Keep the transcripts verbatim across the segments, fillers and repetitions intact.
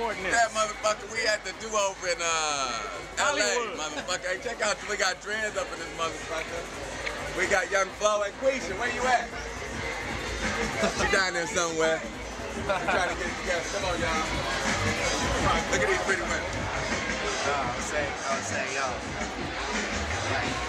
recording this? That motherfucker, we had to do over in uh, L A, Hollywood. motherfucker. Hey, check out, we got dreads up in this motherfucker. We got Young Flo and Quisha. Where you at? She down there somewhere. We trying to get it together. Come on, y'all. Look at these pretty women. No, I was saying, I was saying, yo. Right.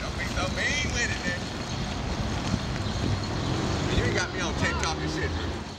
You ain't got me on tape talking shit.